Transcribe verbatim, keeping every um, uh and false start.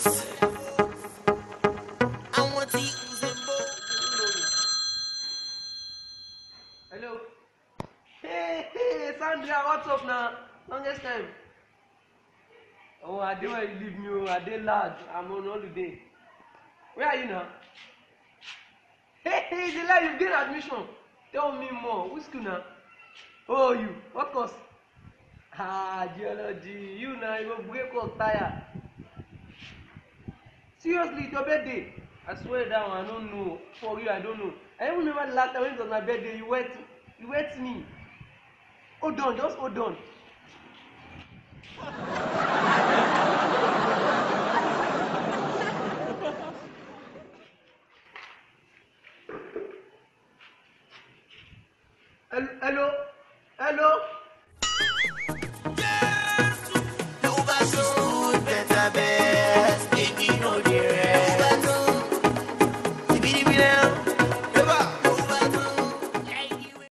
Hello. Hey, hey, Sandra, what's up now? Longest time. Oh, I did where you leave me. Oh, I did large. I'm on holiday. Where are you now? Hey, hey, the lie you get admission. Tell me more. Which school now? Oh, you. What course? Ah, geology. You now, you will break up tire. Seriously, it's your birthday. I swear down, I don't know. For you, I don't know. I even remember the last time when it was my birthday, you wet, you wet me. Hold on, just hold on.